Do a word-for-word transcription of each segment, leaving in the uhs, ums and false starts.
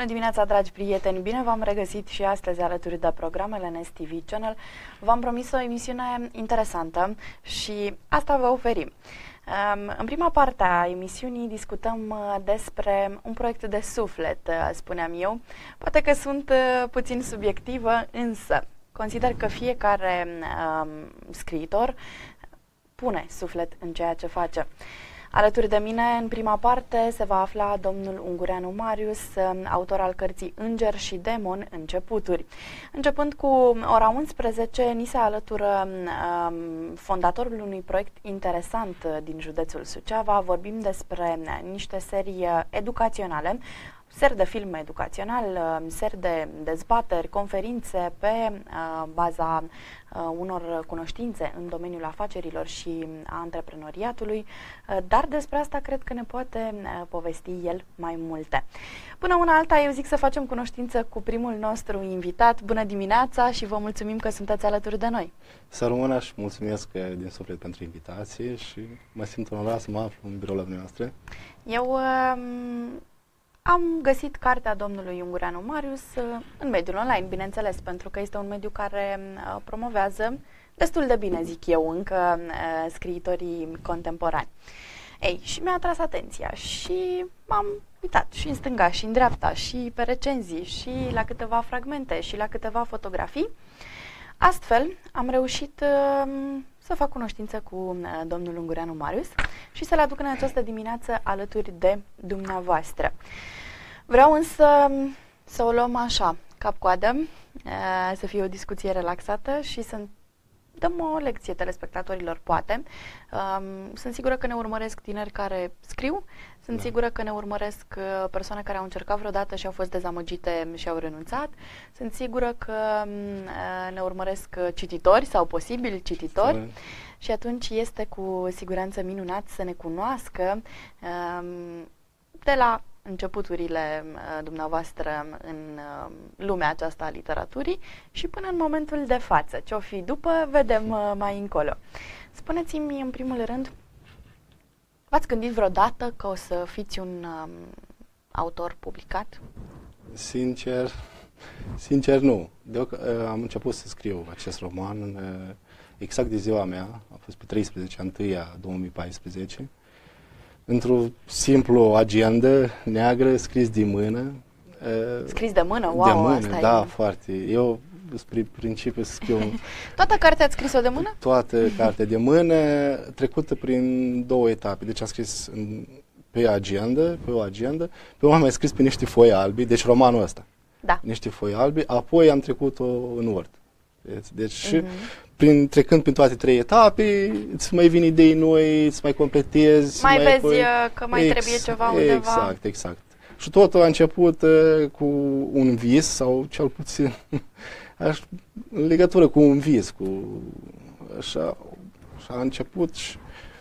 Bună dimineața, dragi prieteni! Bine v-am regăsit și astăzi alături de programele N S T V Channel. V-am promis o emisiune interesantă și asta vă oferim. În prima parte a emisiunii discutăm despre un proiect de suflet, spuneam eu. Poate că sunt puțin subiectivă, însă consider că fiecare um, scriitor pune suflet în ceea ce face. Alături de mine, în prima parte, se va afla domnul Ungureanu Marius, autor al cărții Înger și Demon, Începuturi. Începând cu ora unsprezece, ni se alătură um, fondatorul unui proiect interesant din județul Suceava. Vorbim despre niște serii educaționale, ser de film educațional, ser de dezbateri, conferințe pe uh, baza uh, unor cunoștințe în domeniul afacerilor și a antreprenoriatului, uh, dar despre asta cred că ne poate uh, povesti el mai multe. Până una alta, eu zic să facem cunoștință cu primul nostru invitat. Bună dimineața și vă mulțumim că sunteți alături de noi. Să rămână și mulțumesc din suflet pentru invitație și mă simt onorat să mă aflu în biroul dumneavoastră. Eu... Uh, Am găsit cartea domnului Ungureanu Marius în mediul online, bineînțeles, pentru că este un mediu care promovează destul de bine, zic eu, încă scriitorii contemporani. Ei, și mi-a atras atenția și m-am uitat și în stânga și în dreapta și pe recenzii și la câteva fragmente și la câteva fotografii. Astfel, am reușit uh, să fac cunoștință cu uh, domnul Ungureanu Marius și să-l aduc în această dimineață alături de dumneavoastră. Vreau însă să o luăm așa, cap-coadă, uh, să fie o discuție relaxată și să dăm o lecție telespectatorilor, poate. Um, sunt sigură că ne urmăresc tineri care scriu, sunt da. sigură că ne urmăresc uh, persoane care au încercat vreodată și au fost dezamăgite și au renunțat. Sunt sigură că uh, ne urmăresc cititori sau posibili cititori. Să... Și atunci este cu siguranță minunat să ne cunoască um, de la începuturile uh, dumneavoastră în uh, lumea aceasta a literaturii și până în momentul de față. Ce-o fi după, vedem uh, mai încolo. Spuneți-mi, în primul rând, v-ați gândit vreodată că o să fiți un um, autor publicat? Sincer, sincer nu. De uh, am început să scriu acest roman uh, exact de ziua mea, a fost pe treisprezece ianuarie două mii paisprezece. Într-o simplu agendă neagră, scris de mână. Scris de mână? Wow, de mână, asta da, e... foarte. Eu, spre principiu, să scriu... Toată cartea ați scris-o de mână? Toată cartea de mână, trecută prin două etape. Deci am scris în, pe agenda, pe o agenda, pe urmă am mai scris pe niște foi albi, deci romanul ăsta. Da. Niște foi albi, apoi am trecut-o în Word. Deci, deci și prin, trecând prin toate trei etape, îți mai vin idei noi, îți mai completezi. Mai, mai vezi pui... că mai ex, trebuie ceva undeva. Exact, exact. Și totul a început uh, cu un vis, sau cel puțin aș, în legătură cu un vis, cu așa, așa a început și...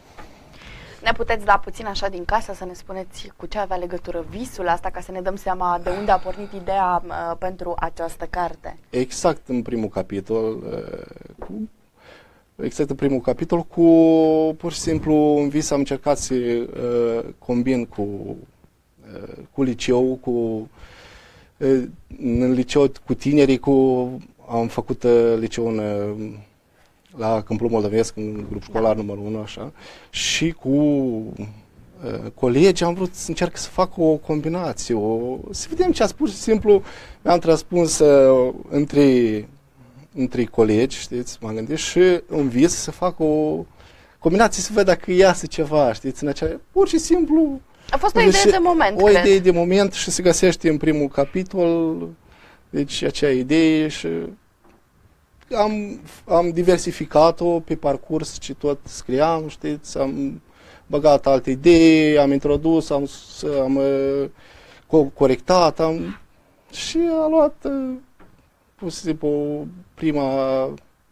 Ne puteți da puțin așa din casă să ne spuneți cu ce avea legătură visul asta, ca să ne dăm seama de unde a pornit ideea uh, pentru această carte? Exact în primul capitol, uh, cu, exact în primul capitol, cu pur și simplu un vis am încercat să uh, combin cu, uh, cu liceu, cu uh, în liceu cu tinerii, cu am făcut uh, liceu în uh, la Câmpul Moldovesc, în grup școlar numărul unu, așa, și cu uh, colegi am vrut să încerc să fac o combinație, o, să vedem ce ați pur și simplu, mi-am transpus uh, între, între colegi, știți, m-am gândit, și în vis să fac o combinație, să văd dacă iasă ceva, știți, în acea, pur și simplu... A fost o idee de moment, O cred. idee de moment și se găsește în primul capitol, deci acea idee și... Am, am diversificat-o pe parcurs și tot scriam, știți, am băgat alte idei, am introdus, am, am uh, corectat, am, și a luat uh, pur și simplu prima,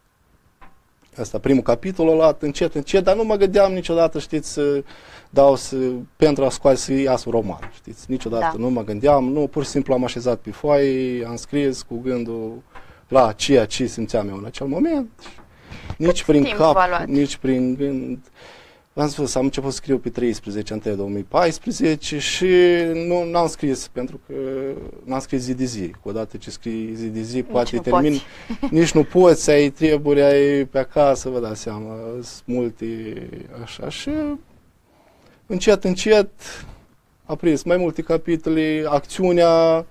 asta, primul capitol a luat încet, încet, dar nu mă gândeam niciodată, știți, să dau să, pentru a scoate să iasă un roman, știți, niciodată da. nu mă gândeam, nu, pur și simplu am așezat pe foaie, am scris cu gândul la ceea ce simțeam eu în acel moment. Nici Cât prin timp cap, v-a luat? nici prin gând. V-am spus, am început să scriu pe treisprezece ianuarie două mii paisprezece și nu n-am scris, pentru că n-am scris zi de zi. Odată ce scrii zi de zi, nici poate termin, nici nu poți, ai treburi, ai pe acasă, vă dați seama, sunt multe așa. Și încet, încet a prins mai multe capitole, acțiunea.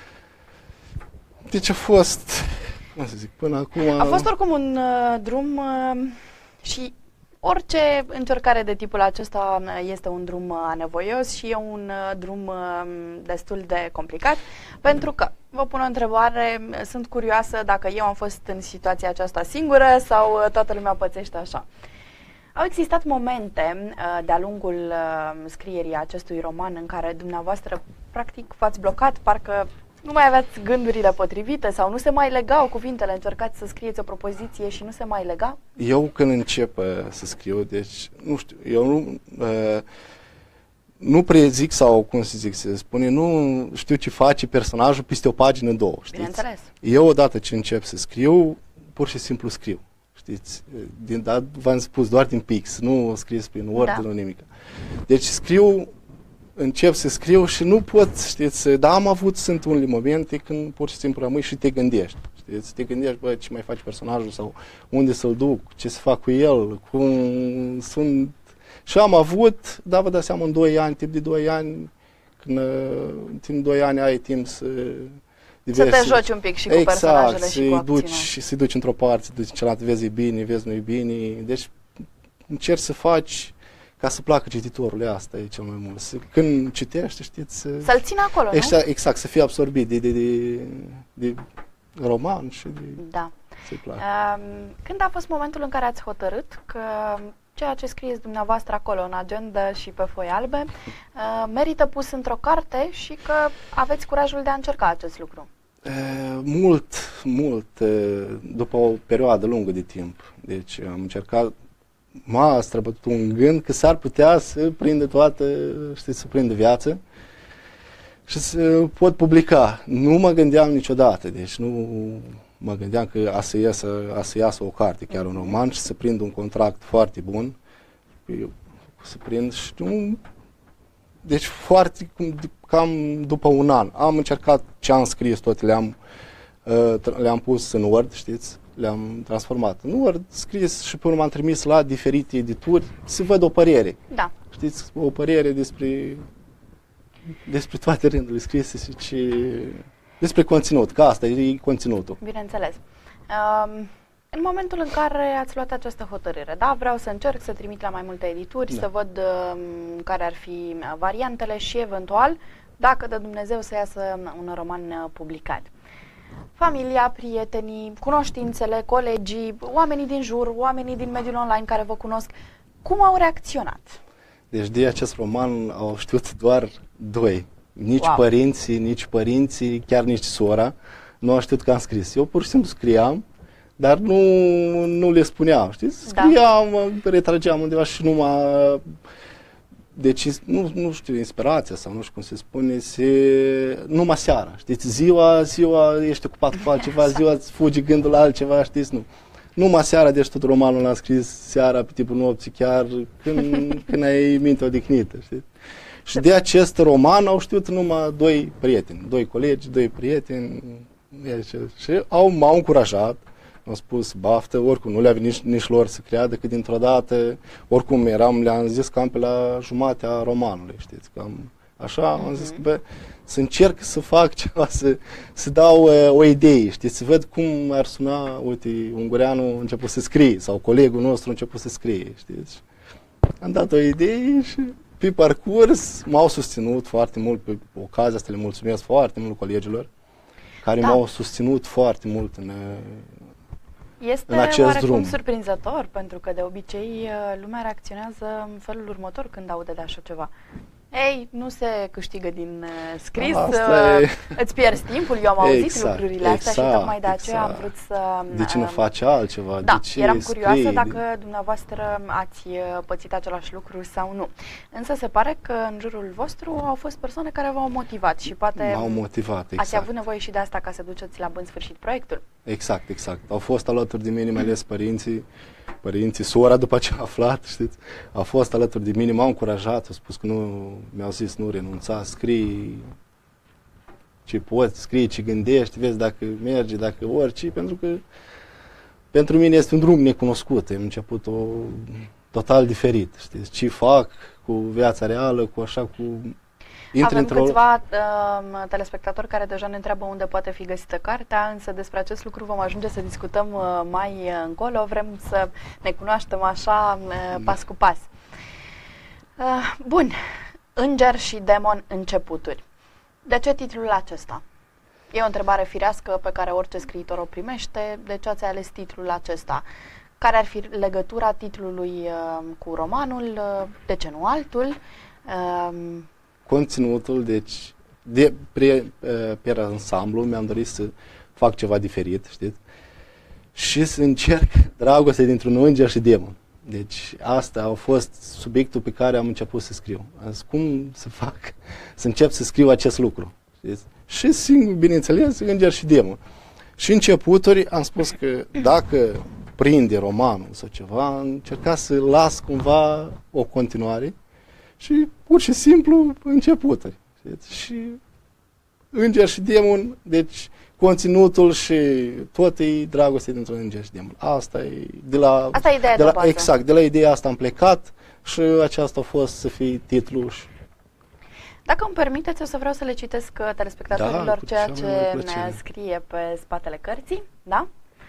Deci a fost, cum să zic, până acum... A fost oricum un uh, drum uh, și orice încercare de tipul acesta este un drum anevoios și e un uh, drum uh, destul de complicat, pentru că, vă pun o întrebare, sunt curioasă dacă eu am fost în situația aceasta singură sau uh, toată lumea pățește așa. Au existat momente uh, de-a lungul uh, scrierii acestui roman în care dumneavoastră practic v-ați blocat, parcă nu mai aveați gândurile potrivite sau nu se mai legau cuvintele, încercați să scrieți o propoziție și nu se mai lega? Eu când încep uh, să scriu, deci, nu știu, eu nu, uh, nu prezic sau, cum să zic, se spune, nu știu ce face personajul peste o pagină, două, știți? Bineînțeles. Eu odată ce încep să scriu, pur și simplu scriu, știți? Din, da, v-am spus, doar din pix, nu scris prin Word, da. Nu nimic. Deci scriu, încep să scriu și nu pot, știți, dar am avut, sunt unele momente când pur și simplu rămâi și te gândești, știți, te gândești, bă, ce mai faci personajul sau unde să-l duc, ce să fac cu el, cum sunt... Și am avut, dar vă dați seama, în doi ani, timp de doi ani, când în timp de doi ani ai timp să... Diverse, să te joci un pic și cu exact, personajele și cu acțiunea. Duci, și să-i duci într-o parte, să duci în cealaltă, vezi e bine, vezi nu e bine, deci încerci să faci ca să placă cititorul, asta e cel mai mult. Când citești, știți... Să-l țină acolo, exact, nu? Exact, să fie absorbit de, de, de, de roman și de... Da. Să-i placă. Când a fost momentul în care ați hotărât că ceea ce scrieți dumneavoastră acolo în agenda și pe foi albe merită pus într-o carte și că aveți curajul de a încerca acest lucru? E, mult, mult, după o perioadă lungă de timp. Deci am încercat, m-a străbătut un gând că s-ar putea să prindă toată, știți, să prindă viață și să pot publica. Nu mă gândeam niciodată, deci nu mă gândeam că a să iasă, a să iasă o carte, chiar un roman, și să prind un contract foarte bun. Eu, să prind și un... Deci foarte, cam după un an, am încercat ce am scris, tot le-am le-am pus în Word, știți? Le-am transformat în Word, scris și până m-am trimis la diferite edituri să văd o părere. Da. Știți, o părere despre despre toate rândurile scrise și ce, despre conținut, că asta e conținutul. Bineînțeles. Um, în momentul în care ați luat această hotărâre, da, vreau să încerc să trimit la mai multe edituri, da. Să văd um, care ar fi variantele și eventual, dacă de Dumnezeu să iasă un roman publicat. Familia, prietenii, cunoștințele, colegii, oamenii din jur, oamenii din mediul online care vă cunosc, cum au reacționat? Deci de acest roman au știut doar doi. Nici wow. părinții, nici părinții, chiar nici sora nu au știut că am scris. Eu pur și simplu scriam, dar nu, nu le spuneam, știți? Scriam, da. Retrageam undeva și numai... Deci, nu, nu știu, inspirația sau nu știu cum se spune, se, numai seara, știți, ziua, ziua ești ocupat cu altceva, ziua îți fugi gândul la altceva, știți, nu. Numai seara, deci tot romanul l-am scris seara, pe tipul nopții, chiar când, când ai minte odihnită, știți. Și de acest roman au știut numai doi prieteni, doi colegi, doi prieteni, și au, m-au încurajat. Am spus baftă, oricum nu le-a venit nici, nici lor să creadă că dintr-o dată, oricum eram, le-am zis cam pe la jumatea romanului, știți, cam așa, mm-hmm. am zis că bă, să încerc să fac ceva, să, să dau uh, o idee, știți, să văd cum ar suna, uite, Ungureanu a început să scrie, sau colegul nostru a început să scrie, știți. Am dat o idee și pe parcurs m-au susținut foarte mult, pe ocazia asta le mulțumesc foarte mult colegilor, care da. m-au susținut foarte mult în... Este oarecum drum. surprinzător, pentru că de obicei lumea reacționează în felul următor când aude de așa ceva. Ei, nu se câștigă din uh, scris, uh, îți pierzi timpul, eu am auzit exact, lucrurile astea exact, și tocmai de aceea exact. am vrut să... De ce nu uh, face altceva? Da, de ce eram curioasă scrie, dacă de... dumneavoastră ați pățit același lucru sau nu. Însă se pare că în jurul vostru au fost persoane care v-au motivat și poate m-au motivat, exact. ați avut nevoie și de asta ca să duceți la bun sfârșit proiectul. Exact, exact. Au fost alături de mine, mai ales părinții, părinții, sora după ce a aflat, știți, a fost alături de mine, m-au încurajat, a spus că nu, mi-au zis nu renunța, scrii ce poți, scrii ce gândești, vezi dacă merge, dacă orice, pentru că pentru mine este un drum necunoscut, am început o total diferit, știți, ce fac cu viața reală, cu așa, cu... Avem câțiva uh, telespectatori care deja ne întreabă unde poate fi găsită cartea, însă despre acest lucru vom ajunge să discutăm uh, mai încolo. Vrem să ne cunoaștem așa uh, pas cu pas. Uh, bun. Înger și demon, începuturi. De ce titlul acesta? E o întrebare firească pe care orice scriitor o primește. De ce ați ales titlul acesta? Care ar fi legătura titlului uh, cu romanul? Uh, de ce nu altul? Uh, Conținutul, deci, de pre, pe ansamblu, mi-am dorit să fac ceva diferit, știți? Și să încerc dragoste dintre un înger și demon. Deci, asta a fost subiectul pe care am început să scriu. Azi, cum să fac, să încep să scriu acest lucru, știți? Și singur, bineînțeles, înger și demon. Și începuturi am spus că dacă prinde romanul sau ceva, am încercat să las cumva o continuare și pur și simplu începuturi. Știți? Și înger și demon, deci conținutul și tot e dragoste dintre înger și demon. Asta e de la... Asta e ideea de de la, bază. Exact, de la ideea asta am plecat și aceasta a fost să fie titlul. Dacă îmi permiteți, o să vreau să le citesc telespectatorilor da, ceea ce ne scrie pe spatele cărții. Da?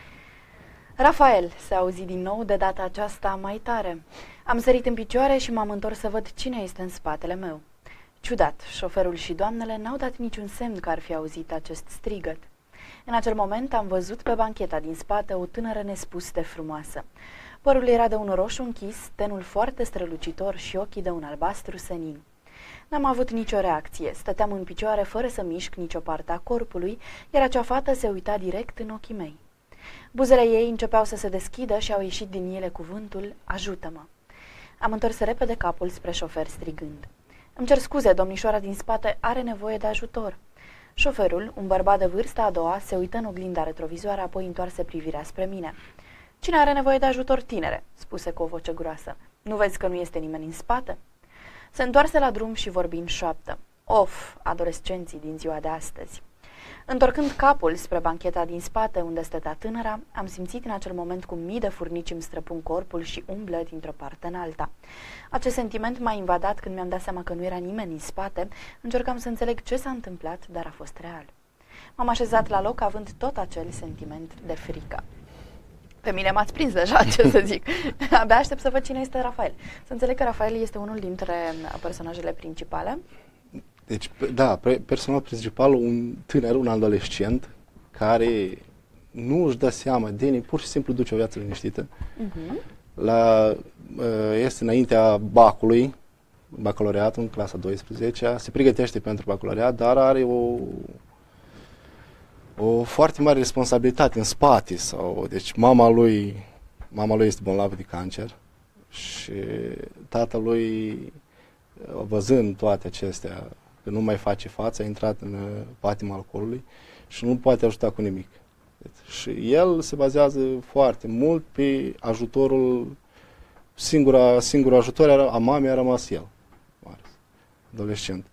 Rafael, se auzi din nou de data aceasta mai tare. Am sărit în picioare și m-am întors să văd cine este în spatele meu. Ciudat, șoferul și doamnele n-au dat niciun semn că ar fi auzit acest strigăt. În acel moment am văzut pe bancheta din spate o tânără nespus de frumoasă. Părul era de un roșu închis, tenul foarte strălucitor și ochii de un albastru senin. N-am avut nicio reacție, stăteam în picioare fără să mișc nicio parte a corpului, iar acea fată se uita direct în ochii mei. Buzele ei începeau să se deschidă și au ieșit din ele cuvântul ajută-mă. Am întors repede capul spre șofer strigând. Îmi cer scuze, domnișoara din spate are nevoie de ajutor. Șoferul, un bărbat de vârsta a doua, se uită în oglinda retrovizoară, apoi întoarse privirea spre mine. Cine are nevoie de ajutor, tinere? Spuse cu o voce groasă. Nu vezi că nu este nimeni în spate? Se întoarse la drum și vorbi în șoaptă. Of, adolescenții din ziua de astăzi. Întorcând capul spre bancheta din spate unde stătea tânăra, am simțit în acel moment cum mii de furnici îmi străpun corpul și umblă dintr-o parte în alta. Acest sentiment m-a invadat când mi-am dat seama că nu era nimeni în spate, încercam să înțeleg ce s-a întâmplat, dar a fost real. M-am așezat la loc având tot acel sentiment de frică. Pe mine m-ați prins deja, ce să zic. Abia aștept să văd cine este Rafael. Să înțeleg că Rafael este unul dintre personajele principale. Deci, da, personajul principal, un tânăr, un adolescent, care nu își dă seama de nimeni, pur și simplu duce o viață liniștită. Uh-huh. La, este înaintea bacului, bacalaureatul în clasa a douăsprezecea, se pregătește pentru bacalaureat, dar are o, o foarte mare responsabilitate în spate. Sau, deci mama lui, mama lui este bolnavă de cancer și tatălui, văzând toate acestea, că nu mai face față, a intrat în patima alcoolului și nu poate ajuta cu nimic. Deci, și el se bazează foarte mult pe ajutorul, singura, singura ajutor a mamei a rămas el, adolescent.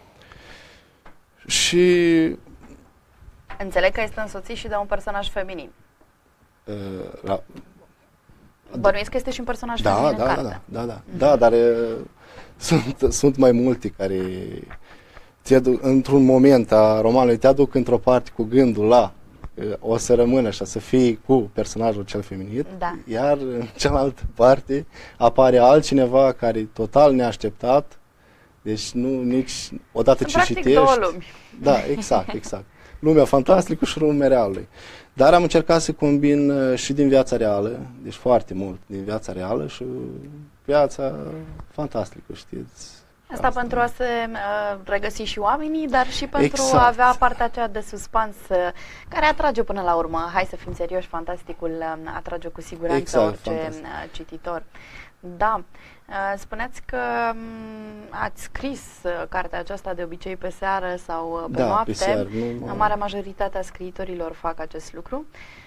Și... Înțeleg că este însoțit și de un personaj feminin. Uh, la, Bănuiesc că este și un personaj da, feminin da, în da, carte. da, da, da, mm-hmm. da, dar uh, sunt, sunt mai multe care... Aduc, într-un moment a romanului te aduc într-o parte cu gândul la o să rămână așa, să fie cu personajul cel feminin, da. Iar în cealaltă parte apare altcineva care total neașteptat, deci nu nici odată Sunt ce practic citești. două lumi. Da, exact, exact. Lumea fantastică și lumea reală. Dar am încercat să combin uh, și din viața reală, deci foarte mult din viața reală și viața fantastică, știți. Asta, Asta pentru a se uh, regăsi și oamenii, dar și pentru exact. a avea partea aceea de suspans uh, care atrage până la urmă. Hai să fim serioși, fantasticul uh, atrage cu siguranță exact, orice uh, cititor. Da. Uh, spuneați că um, ați scris uh, cartea aceasta de obicei pe seară sau uh, pe da, noapte. Pe seară, nu, Marea majoritate a scriitorilor fac acest lucru.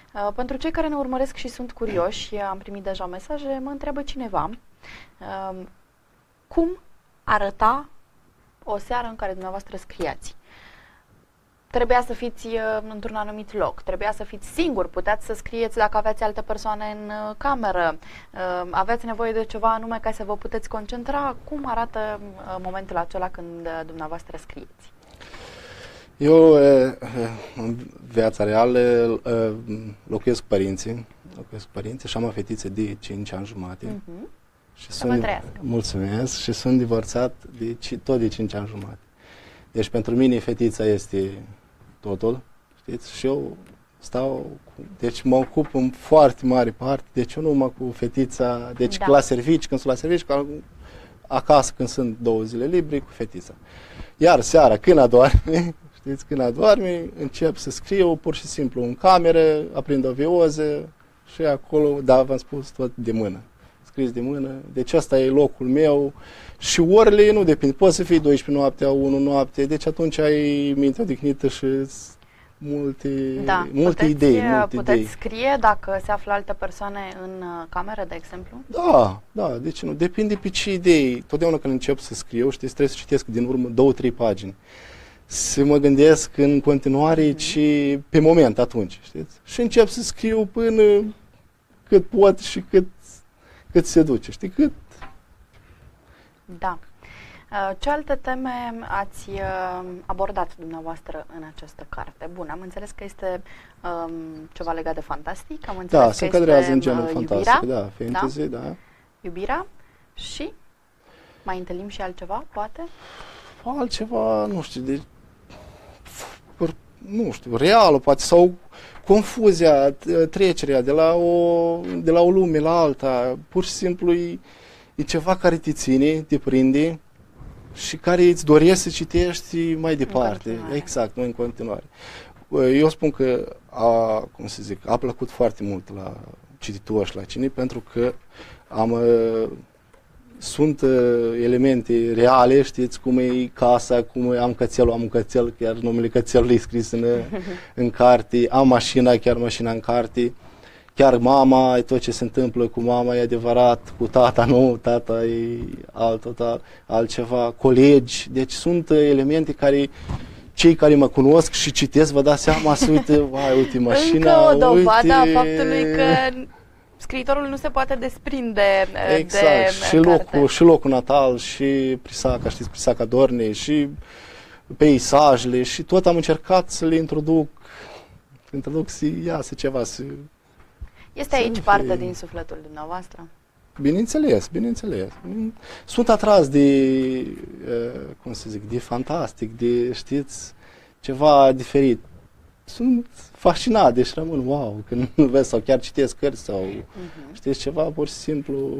Uh, pentru cei care ne urmăresc și sunt curioși, am primit deja mesaje, mă întreabă cineva uh, cum arăta o seară în care dumneavoastră scriați. Trebuia să fiți uh, într-un anumit loc, trebuia să fiți singur, puteați să scrieți dacă aveați alte persoane în uh, cameră, uh, aveați nevoie de ceva anume ca să vă puteți concentra. Cum arată uh, momentul acela când uh, dumneavoastră scrieți? Eu, în viața reală, locuiesc cu părinții, locuiesc cu părinții și am o fetiță de cinci ani jumate. Uh-huh. Și să vă trăiască. Mulțumesc. Și sunt divorțat de, tot de cinci ani jumate. Deci pentru mine fetița este totul, știți? Și eu stau, cu, deci mă ocup în foarte mare parte, deci eu numai cu fetița, deci da. la servici, când sunt la servici, acasă când sunt două zile libere, cu fetița. Iar seara, când adorme, știți, când adorme, încep să scriu pur și simplu în cameră, aprind o vioză și acolo, da, v-am spus, tot de mână. Scris de mână, deci asta e locul meu și orele nu depind. Poți să fii doisprezece noaptea, unu noapte, deci atunci ai mintea odihnită și multe, da. multe puteți, idei. Multe puteți idei. scrie dacă se află alte persoane în cameră, de exemplu? Da, da, deci nu. Depinde pe ce idei. Totdeauna când încep să scriu, știți, trebuie să citesc din urmă două, trei pagini. Să mă gândesc în continuare, mm-hmm. ci pe moment atunci, știți? Și încep să scriu până cât pot și cât, cât se duce, știi? Cât? Da. Ce alte teme ați abordat dumneavoastră în această carte? Bun, am înțeles că este um, ceva legat de fantastic, am înțeles da, că se este încadrează în genul iubirea, fantastic, da, fantasy, da. da. Iubirea și mai întâlnim și altceva, poate? Altceva, nu știu, de, nu știu, realul, poate, sau confuzia, trecerea de la o, de la o lume la alta, pur și simplu e, e ceva care te ține, te prinde și care îți dorești să citești mai departe. Exact, nu în continuare. Eu spun că a, cum să zic, a plăcut foarte mult la cititor și la cine, pentru că am, sunt elemente reale, știți, cum e casa, cum e, am cățelul, am un cățel, chiar numele cățelului e scris în, în carte, am mașina, chiar mașina în carte, chiar mama, tot ce se întâmplă cu mama e adevărat, cu tata nu, tata e alt, total, altceva, colegi, deci sunt elemente care cei care mă cunosc și citesc vă dați seama, să uite, vai, uite mașina, încă o dovadă a uite... faptului că scriitorul nu se poate desprinde exact, de și locul, și locul natal, și Prisaca, știți, Prisaca Dornei, și peisajele, și tot am încercat să le introduc, introduc să iasă ceva, să... Este aici parte din sufletul dumneavoastră? Bineînțeles, bineînțeles. Sunt atras de, cum să zic, de fantastic, de, știți, ceva diferit. Sunt fascinat, deci rămân, wow, când nu vezi sau chiar citesc cărți sau, uh-huh. știți, ceva pur și simplu,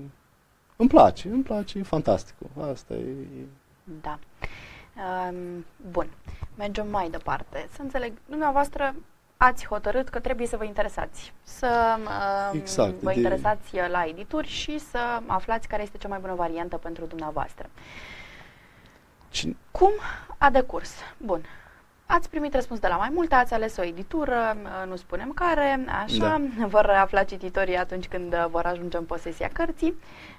îmi place, îmi place, e fantastic. Asta e... Da. Um, bun, mergem mai departe. Să înțeleg, dumneavoastră ați hotărât că trebuie să vă interesați, să uh, exact, vă de... interesați la edituri și să aflați care este cea mai bună variantă pentru dumneavoastră. Cine... Cum a decurs? Bun. Ați primit răspuns de la mai multe, ați ales o editură, nu spunem care, așa, da. Vor afla cititorii atunci când vor ajunge în posesia cărții.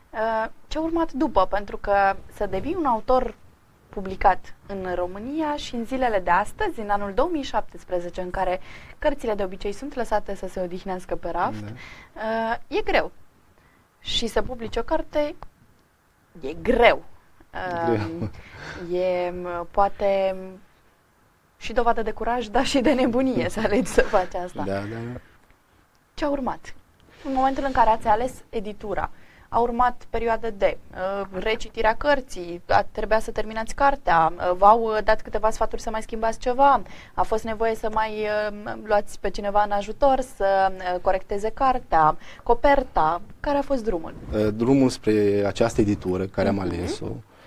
Ce a urmat după? Pentru că să devii un autor publicat în România și în zilele de astăzi, în anul două mii șaptesprezece, în care cărțile de obicei sunt lăsate să se odihnească pe raft, da. E greu. Și să publici o carte e greu. greu. E poate și dovadă de curaj, dar și de nebunie să alegi să faci asta. Da, da, da. Ce a urmat? În momentul în care ați ales editura, a urmat perioada de uh, recitirea cărții, a, trebuia să terminați cartea, uh, v-au dat câteva sfaturi să mai schimbați ceva, a fost nevoie să mai uh, luați pe cineva în ajutor, să uh, corecteze cartea, coperta. Care a fost drumul? Uh, drumul spre această editură care uh-huh. am ales-o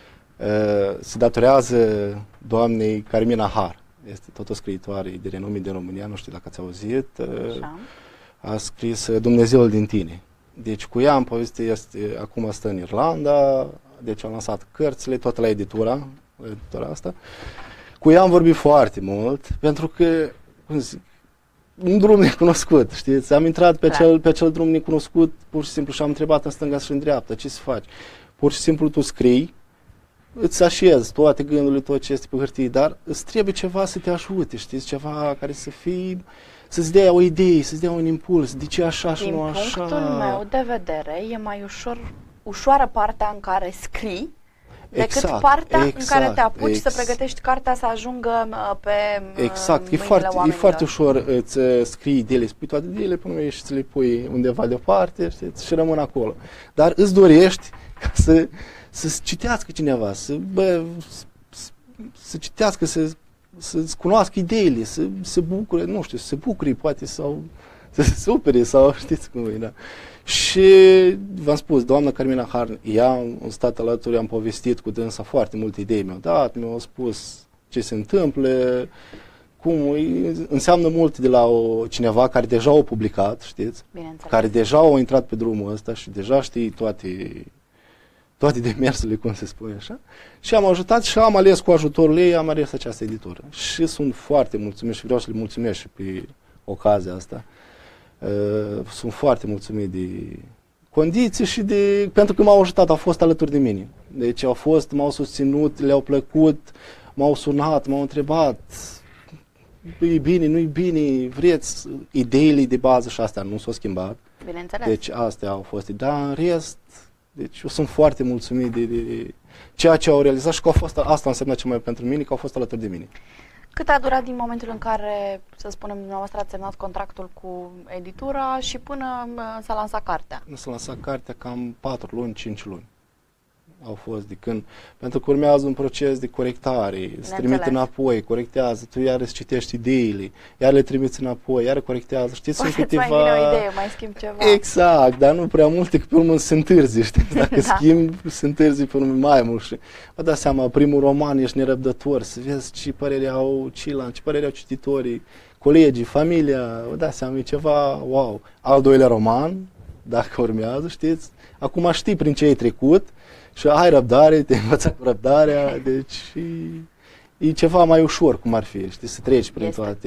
uh, se datorează doamnei Carmina Har. Este tot o scriitoare de renume din România, nu știu dacă ați auzit. Așa. A scris Dumnezeul din tine. Deci cu ea am povestit, este, acum stă în Irlanda, deci am lansat cărțile, tot la editura, la editura asta. Cu ea am vorbit foarte mult, pentru că, cum zic, un drum necunoscut, știți? Am intrat pe Clar. acel, pe acel drum necunoscut, pur și simplu, și am întrebat în stânga și în dreapta, ce să faci? Pur și simplu tu scrii, îți așezi toate gândurile, tot ce este pe hârtie, dar îți trebuie ceva să te ajute, știți? Ceva care să fii, să-ți dea o idee, să-ți dea un impuls, de ce așa și Din nu așa. punctul meu de vedere, e mai ușor, ușoară partea în care scrii decât Exact, partea exact, în care te apuci ex- să pregătești cartea să ajungă uh, pe uh, Exact, e mâinile foarte, e oamenilor. foarte ușor îți uh, scrii ideile, spui toate ideile până și ți le pui undeva deoparte, știți, și rămân acolo. Dar îți dorești ca să, să citească cineva, să, bă, să, să citească, să, să-ți cunoască ideile, să se bucure, nu știu, să se bucure poate sau să se supere sau știți cum e, da. Și v-am spus, doamna Carmina Harn, ea în stat alături, am povestit cu dânsa foarte multe idei, mi-au dat, mi-au spus ce se întâmplă, cum înseamnă mult de la o, cineva care deja a publicat, știți, care deja a intrat pe drumul ăsta și deja știi toate, toate demersurile, cum se spune așa, și am ajutat și am ales cu ajutorul ei, am ales această editură. Și sunt foarte mulțumit și vreau să le mulțumesc și pe ocazia asta. Uh, sunt foarte mulțumit de condiții și de, pentru că m-au ajutat, au fost alături de mine. Deci au fost, m-au susținut, le-au plăcut, m-au sunat, m-au întrebat, e bine, nu e bine, vreți ideile de bază și astea nu s-au schimbat. Bineînțeles. Deci astea au fost, dar în rest, deci eu sunt foarte mulțumit de, de, de ceea ce au realizat și că au fost, asta înseamnă ce mai pentru mine, că au fost alături de mine. Cât a durat din momentul în care, să spunem, dumneavoastră ați semnat contractul cu editura și până s-a lansat cartea? S-a lansat cartea cam patru luni, cinci luni. Au fost de când, pentru că urmează un proces de corectare, se trimite înapoi, corectează, tu iar îți citești ideile, iar le trimiți înapoi, iar corectează, știți, Poate sunt câteva... mai vine o idee, mai schimb ceva. Exact, dar nu prea multe, că pe urmă se întârzi, știți, dacă Da. schimbi, se întârzi pe urmă mai mult și vă dați seama, primul roman ești nerăbdător, să vezi ce părere au Cilan, ce părere au cititorii, colegii, familia, vă dați seama, e ceva, wow. Al doilea roman, dacă urmează, știți, acum știi prin ce ai trecut, și ai răbdare, te învăța cu răbdarea, deci e, e ceva mai ușor, cum ar fi, știi, să treci prin Este. toate,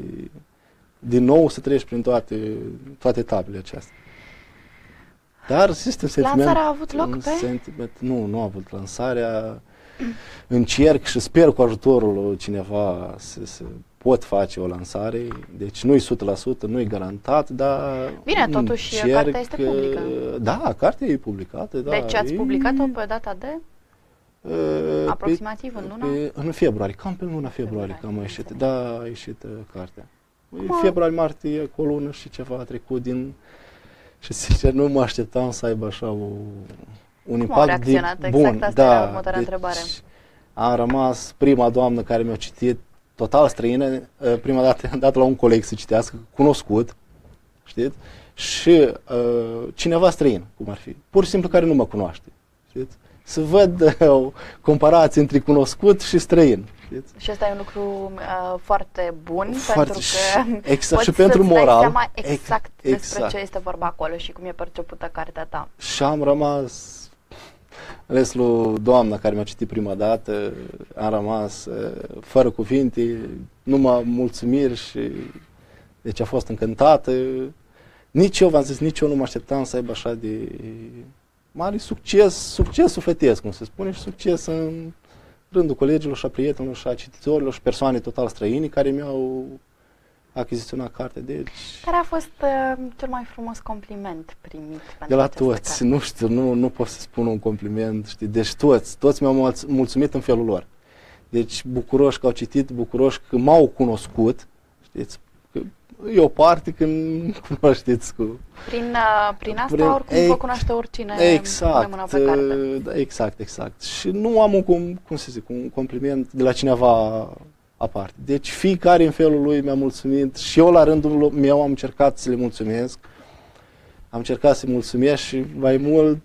din nou să treci prin toate, toate etapele acestea. Dar este un sentiment... Lansarea a avut loc un pe? Sentiment, nu, nu a avut lansarea. Încerc și sper cu ajutorul lui cineva să, să pot face o lansare, deci nu e o sută la sută, nu e garantat, dar Bine, totuși, încerc, cartea este publică. Da, cartea e publicată. Da, Deci ați e, publicat-o pe data de? uh, Aproximativ în luna? Pe, în februarie, cam pe luna februarie, Februarie, cam a ieșit, înțeleg. da, a ieșit uh, cartea. Acum- Februarie, martie, cu o lună și ceva a trecut din... Și sincer, nu mă așteptam să aibă așa o, un au impact reacționat? de Exact bun. asta da, era următoarea întrebare. Am rămas prima doamnă care mi-a citit, total străină, uh, prima dată am dat la un coleg să citească, cunoscut, știți? Și uh, cineva străin, cum ar fi, pur și simplu care nu mă cunoaște, știți? Să văd uh, o comparație între cunoscut și străin, știți? Și ăsta e un lucru uh, foarte bun, Foarte pentru și- că exact, și poți pentru să-ți dai moral. seama Ex- exact despre exact. ce este vorba acolo și cum e percepută cartea ta. Și am rămas, ales lui doamna care mi-a citit prima dată, am rămas uh, fără cuvinte, numai mulțumiri și deci a fost încântată. Nici eu, v-am zis, nici eu nu mă așteptam să aibă așa de mare succes, succes sufletesc, cum se spune, și succes în rândul colegilor și a prietenilor și a cititorilor și persoane total străine care mi-au achiziționat carte. Deci, Care a fost uh, cel mai frumos compliment primit pentru de la această toți, carte? nu știu, nu, nu pot să spun un compliment, știi, deci toți, toți mi-au mulț- mulțumit în felul lor. Deci bucuroși că au citit, bucuroși că m-au cunoscut, știți, că e o parte când nu cunoașteți cu... Prin, uh, prin asta, Prin- oricum, vă ex- cunoaște oricine Exact, pune mâna pe carte. uh, da, exact, exact. Și nu am un, cum, cum să zic, un compliment de la cineva aparte. Deci fiecare în felul lui mi-a mulțumit și eu la rândul meu am încercat să le mulțumesc. Am încercat să-i mulțumesc și mai mult,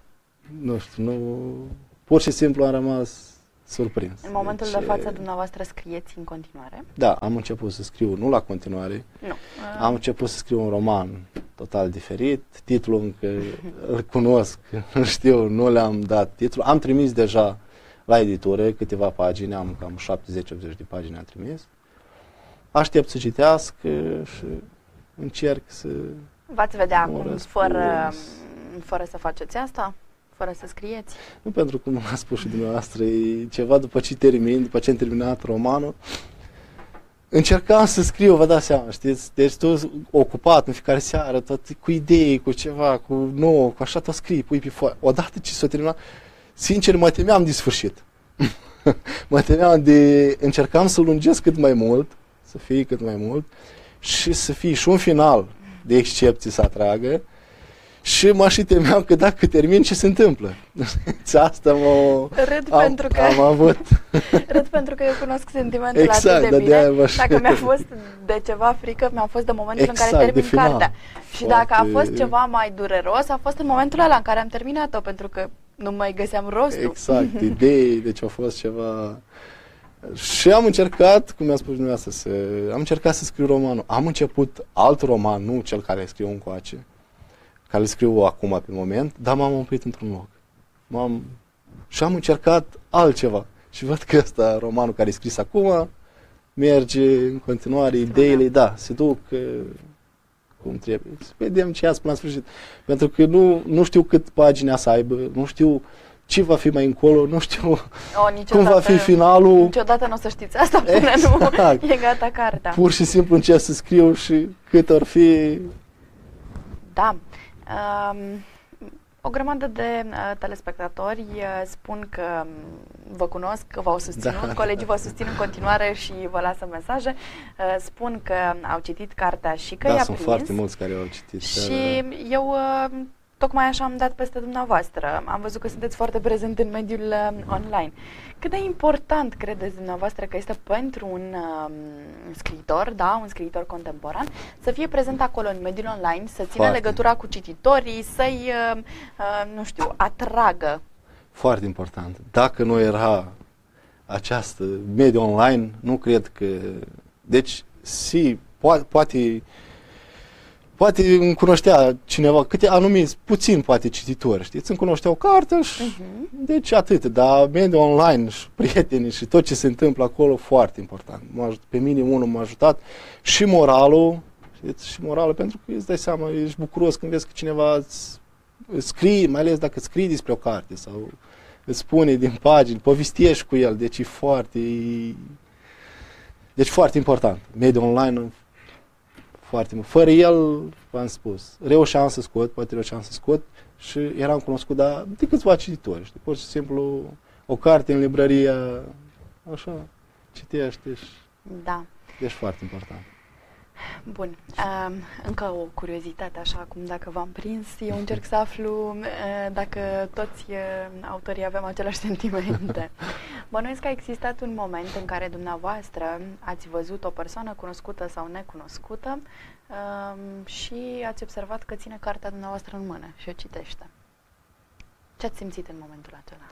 nu știu, nu, pur și simplu am rămas surprins. În momentul deci, de față, dumneavoastră scrieți în continuare? Da, am început să scriu, nu la continuare, Nu. am început să scriu un roman total diferit, titlul încă îl cunosc, nu știu, nu le-am dat titlul, am trimis deja la editură câteva pagini, am cam șaptezeci optzeci de pagini am trimis, aștept să citească și încerc să... V-ați vedea mă acum răspuns. fără, fără să faceți asta? Fără să scrieți? Nu, pentru cum a spus și dumneavoastră, e ceva după ce termin, după ce am terminat romanul, încercam să scriu, vă dați seama, știți? Deci tu ocupat în fiecare seară, tot cu idei, cu ceva, cu nouă, cu așa tot scrii, pui pe foaie. Odată ce s-a terminat, sincer, mă temeam de sfârșit. Mă temeam de... Încercam să lungesc cât mai mult, să fie cât mai mult și să fie și un final de excepție să atragă. Și mă și temeam că dacă termin, ce se întâmplă? Asta mă... Râd am, pentru că... am avut... Râd pentru că eu cunosc sentimentul Exact, atât de de-aia bine. v-aș- Dacă mi-a fost de ceva frică, mi-a fost de momentul Exact, în care de termin final. cartea. Și Foarte- dacă a fost ceva mai dureros, a fost în momentul ăla în care am terminat-o, pentru că nu mai găseam rostul. Exact, idei, deci a fost ceva... Și am încercat, cum mi-a spus dumneavoastră, să... am încercat să scriu romanul. Am început alt roman, nu cel care scriu încoace, care îl scriu acum pe moment, dar m-am oprit într-un loc. M-am... Și am încercat altceva. Și văd că ăsta, romanul care e scris acum, merge în continuare, ideile, da, se duc uh, cum trebuie. Să vedem ce iasă până la sfârșit. Pentru că nu, nu știu cât pagini să aibă, nu știu ce va fi mai încolo, nu știu O, cum va fi finalul. Niciodată nu o să știți asta până Exact. nu e gata cartea. Pur și simplu încerc să scriu și cât or fi. Da. Um, o grămadă de uh, telespectatori uh, spun că um, vă cunosc, că v-au susținut, Da. colegii vă susțin în continuare și vă lasă mesaje. Uh, spun că au citit cartea și că Da, i-a sunt prins. foarte mulți care au citit. Și eu uh, tocmai așa am dat peste dumneavoastră. Am văzut că sunteți foarte prezent în mediul uh, online. Cât de important credeți dumneavoastră că este pentru un uh, scriitor, da, un scriitor contemporan, să fie prezent acolo în mediul online, să țină Foarte. legătura cu cititorii, să-i, uh, uh, nu știu, atragă? Foarte important. Dacă nu era această mediu online, nu cred că... Deci, si, poate, poate, poate îmi cunoștea cineva, câte anumiți, puțin poate cititori, știți, îmi cunoșteau cartea și... Uh-huh. Deci atât, dar mediul online și prietenii și tot ce se întâmplă acolo, foarte important. M-a ajut, pe mine unul m-a ajutat și moralul, știți, și moralul, pentru că îți dai seama, ești bucuros când vezi că cineva îți scrie, mai ales dacă scrii despre o carte sau îți spune din pagini, povestești cu el, deci e foarte, deci foarte important. Mediul online, foarte mult. Fără el, v-am spus, reușeam să scot, poate reușeam să scot și eram cunoscut, dar de câțiva cititori, știi, pur și simplu o carte în librărie, așa, citești și Da. deci foarte important. Bun. Um, încă o curiozitate, așa, acum dacă v-am prins, eu încerc să aflu uh, dacă toți uh, autorii avem aceleași sentimente. Bănuiesc că a existat un moment în care dumneavoastră ați văzut o persoană cunoscută sau necunoscută um, și ați observat că ține cartea dumneavoastră în mână și o citește. Ce ați simțit în momentul acela?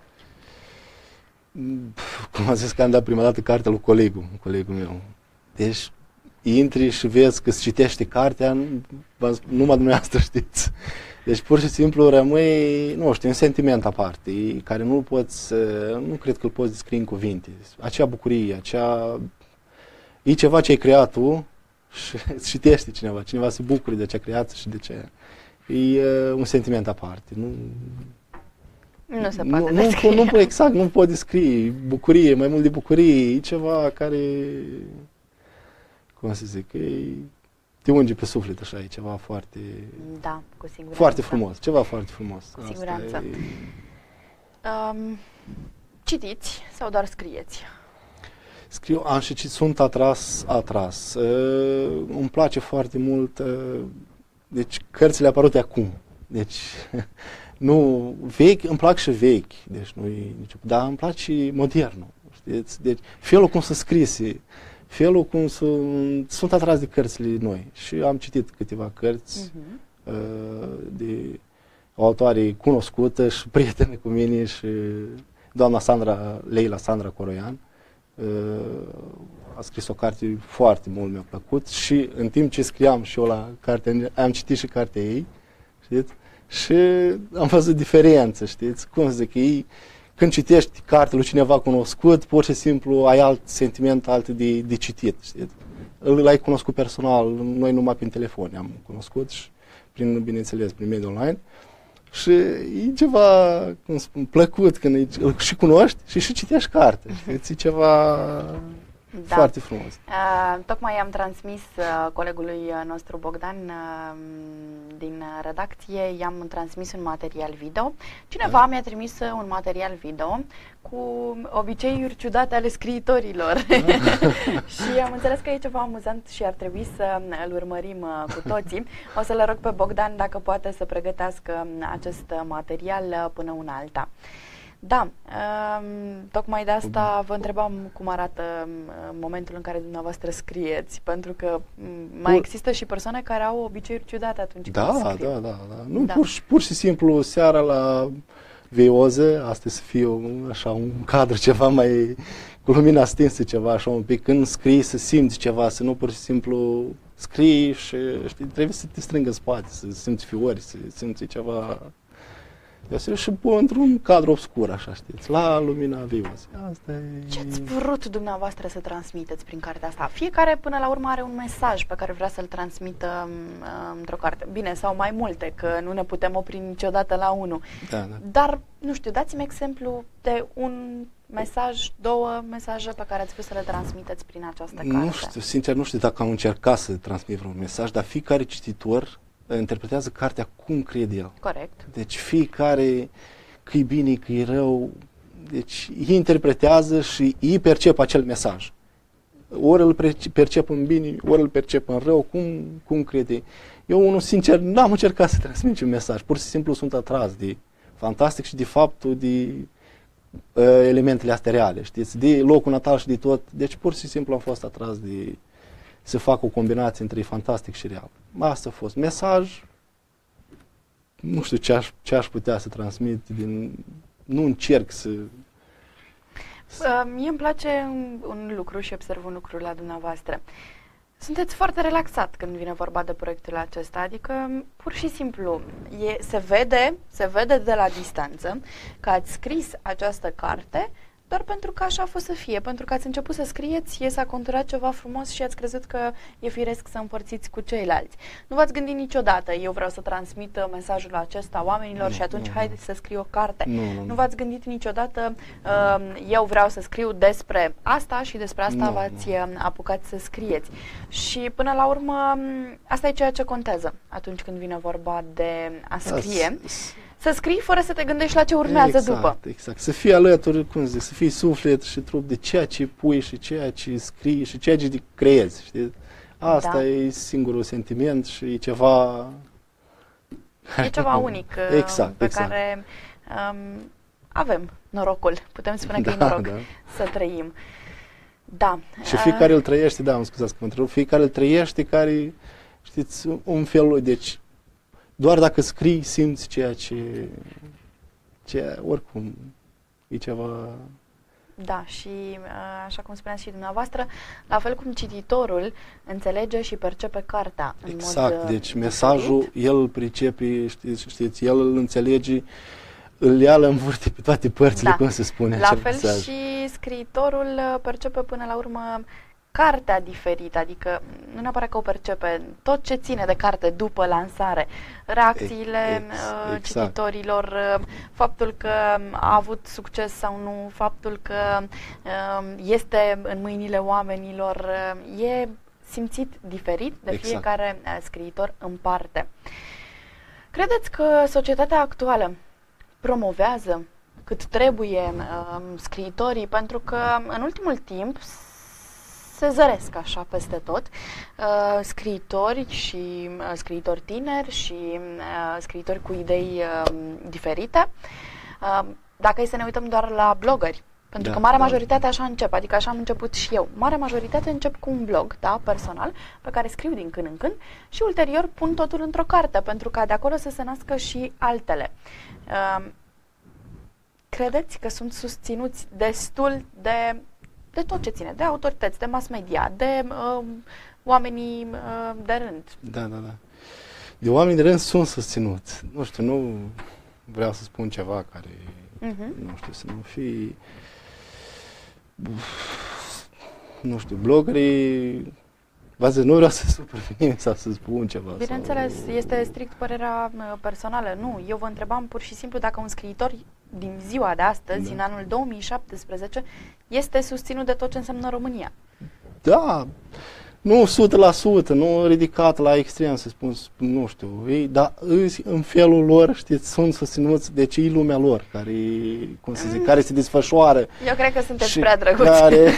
Cum am zis că am dat prima dată cartea lui colegul, colegul meu. Deci intri și vezi că îți citește cartea, numai dumneavoastră știți. Deci pur și simplu rămâi, nu știu, un sentiment aparte, care nu poți, nu cred că îl poți descrie în cuvinte. Acea bucurie, acea... E ceva ce ai creat tu și îți citește cineva, cineva se bucură de acea creație și de ce. E un sentiment aparte. Nu, Nu se nu, poate nu, descrie. nu, nu, exact, nu pot descrie. Bucurie, mai mult de bucurie, e ceva care... Cum să zic, e, te unge pe suflet așa, e ceva foarte, Da, cu siguranță. foarte frumos, ceva foarte frumos. Cu Asta siguranță. e... Um, citiți sau doar scrieți? Scriu, am și sunt atras, atras. Uh, îmi place foarte mult, uh, deci cărțile apărute acum, deci nu, vechi, îmi plac și vechi, deci nu e nicio, dar îmi place și modernul, știți, deci felul cum să scrise, felul cum sunt, sunt atras de cărțile noi și am citit câteva cărți uh-huh. uh, de o autoare cunoscută și prietenă cu mine și doamna Sandra, Leila Sandra Coroian. Uh, a scris o carte foarte mult, mi-a plăcut și în timp ce scriam și eu la carte, am citit și cartea ei, știți? Și am văzut diferență, știți? Cum să zic, ei, când citești cartea lui cineva cunoscut, pur și simplu ai alt sentiment, alt de, de citit, știți? îl ai cunoscut personal, noi numai prin telefon am cunoscut și prin, bineînțeles, prin mediul online. Și e ceva, cum spun, plăcut când îl și cunoști și și citești carte. Știți? E ceva da. foarte frumos. Uh, tocmai am transmis uh, colegului nostru Bogdan uh, din redacție, i-am transmis un material video. Cineva da. mi-a trimis un material video cu obiceiuri ciudate ale scriitorilor. Da. Și am înțeles că e ceva amuzant și ar trebui să îl urmărim uh, cu toții. O să le rog pe Bogdan dacă poate să pregătească acest material uh, până una alta. Da, um, tocmai de asta vă întrebam cum arată um, momentul în care dumneavoastră scrieți, pentru că um, mai există și persoane care au obiceiuri ciudate atunci da, când scriu. Da, da, da. Nu, da. Pur, pur și simplu seara la veioze, asta să fie un, așa, un cadru ceva mai cu lumina stinsă, ceva așa un pic, când scrii să simți ceva, să nu pur și simplu scrii și știi, trebuie să te strângă în spate, să simți fiori, să simți ceva... Eu și pun într-un cadru obscur, așa știți, la lumina vioase. Asta e... Ce-ați vrut dumneavoastră să transmiteți prin cartea asta? Fiecare până la urmă are un mesaj pe care vrea să-l transmită uh, într-o carte. Bine, sau mai multe, că nu ne putem opri niciodată la unul. Da, da. Dar, nu știu, dați-mi exemplu de un mesaj, două mesaje pe care ați vrut să le transmiteți prin această carte. Nu știu, sincer, nu știu dacă am încercat să transmit vreun mesaj, dar fiecare cititor interpretează cartea cum crede el. Corect. Deci fiecare, că e bine, că e rău, deci ei interpretează și ei percep acel mesaj. Ori îl percep în bine, ori îl percep în rău, cum, cum crede. Eu, unul sincer, n-am încercat să transmit un mesaj, pur și simplu sunt atras de fantastic și de faptul de uh, elementele astea reale, știți, de locul natal și de tot. Deci pur și simplu am fost atras de să fac o combinație între fantastic și real. Asta a fost. Mesaj, nu știu ce aș, ce aș putea să transmit, din, nu încerc să... Uh, mie îmi place un, un lucru și observ un lucru la dumneavoastră. Sunteți foarte relaxat când vine vorba de proiectul acesta, adică pur și simplu e, se vede, se vede de la distanță că ați scris această carte doar pentru că așa a fost să fie, pentru că ați început să scrieți, e s-a conturat ceva frumos și ați crezut că e firesc să împărțiți cu ceilalți. Nu v-ați gândit niciodată, eu vreau să transmit mesajul acesta oamenilor nu, și atunci nu, haideți să scriu o carte. Nu, nu, nu v-ați gândit niciodată, uh, eu vreau să scriu despre asta și despre asta v-ați apucat să scrieți. Și până la urmă, asta e ceea ce contează atunci când vine vorba de a scrie. As Să scrii fără să te gândești la ce urmează exact, după. Exact, să fii alături, cum zic, să fii suflet și trup de ceea ce pui și ceea ce scrii și ceea ce creezi, știi? Asta da. E singurul sentiment și e ceva... E ceva unic exact, pe exact. care um, avem norocul, putem spune că da, e noroc da. să trăim. Da. Și fiecare îl trăiește, da, îmi scuzați că mă întreb, fiecare îl trăiește care, știți, un fel lui, deci doar dacă scrii, simți ceea ce, ce oricum, e ceva... Da, și așa cum spuneați și dumneavoastră, la fel cum cititorul înțelege și percepe cartea în exact, mod deci mesajul, diferit. El îl pricepe, știți, știți, el îl înțelege, îl ia, îl învârte pe toate părțile, da. Cum se spune. La fel mesaj. Și scriitorul percepe până la urmă cartea diferită, adică nu neapărat că o percepe, tot ce ține de carte după lansare, reacțiile Ex, exact. cititorilor, faptul că a avut succes sau nu, faptul că este în mâinile oamenilor, e simțit diferit de exact. Fiecare scriitor în parte. Credeți că societatea actuală promovează cât trebuie scriitorii, pentru că în ultimul timp se zăresc așa peste tot uh, scriitori și uh, scriitori tineri și uh, scriitori cu idei uh, diferite. Uh, dacă e să ne uităm doar la blogări, pentru da, că marea da. majoritate așa încep, adică așa am început și eu. Marea majoritate încep cu un blog, da, personal, pe care scriu din când în când și ulterior pun totul într-o carte, pentru ca de acolo să se nască și altele. Uh, credeți că sunt susținuți destul de de tot ce ține, de autorități, de mass media, de uh, oamenii uh, de rând? Da, da, da. De oameni de rând sunt susținuți. Nu știu, nu vreau să spun ceva care, uh-huh. nu știu, să nu fie... Nu știu, bloggerii Bază, nu vreau să supăr pe nimeni sau să spun ceva. Bineînțeles, sau... este strict părerea uh, personală. Nu, eu vă întrebam pur și simplu dacă un scriitor din ziua de astăzi, Da. în anul două mii șaptesprezece, este susținut de tot ce înseamnă România. Da, nu o sută la sută, nu ridicat la extrem, să spun, nu știu, ei, dar îi, în felul lor, știți, sunt susținuți, deci e lumea lor, care, cum să zic, care se desfășoară. Eu cred că sunteți și prea drăguți. Care...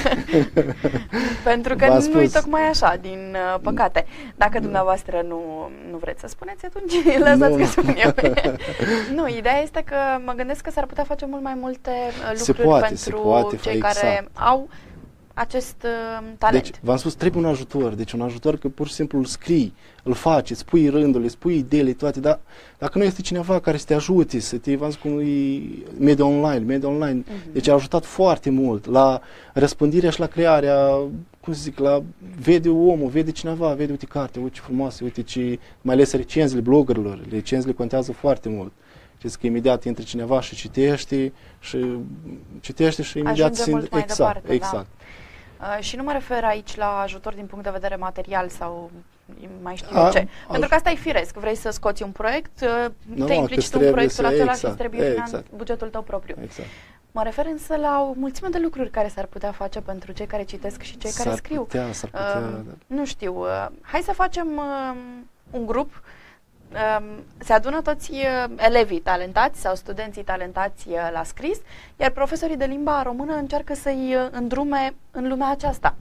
Pentru că V-am nu e spus. tocmai așa, din uh, păcate. Dacă dumneavoastră nu, nu vreți să spuneți, atunci lăsați Nu. că spun eu. Nu, ideea este că mă gândesc că s-ar putea face mult mai multe uh, Se lucruri poate, pentru se poate, cei exact. care au acest uh, talent. Deci, v-am spus, trebuie un ajutor. Deci un ajutor că pur și simplu îl scrii, îl faci, îți pui rândurile, îți pui ideile toate, dar dacă nu este cineva care să te ajute, să te, v-am spus cum e media online, media online, Mhm. deci a ajutat foarte mult la răspândirea și la crearea, cum să zic, la vede omul, vede cineva, vede, uite carte, uite ce frumoasă, uite ce, mai ales recenziile bloggerilor, recenziile contează foarte mult. Știți că imediat intră cineva și citește și citește și imediat Ajunge se... mult mai exact, departe, da. exact. Uh, și nu mă refer aici la ajutor din punct de vedere material sau mai știu A, eu ce. a- Pentru că asta e firesc. Vrei să scoți un proiect, uh, Nu, te nu, implici că tu în trebuie proiectul să- acela și exact, îți trebuie finan- exact. bugetul tău propriu. Exact. Mă refer însă la o mulțime de lucruri care s-ar putea face pentru cei care citesc și cei care S-ar scriu. Putea, s-ar putea, Uh, da. nu știu, uh, hai să facem uh, un grup. Um, se adună toți uh, elevii talentați sau studenții talentați uh, la scris, iar profesorii de limba română încearcă să-i uh, îndrume în lumea aceasta.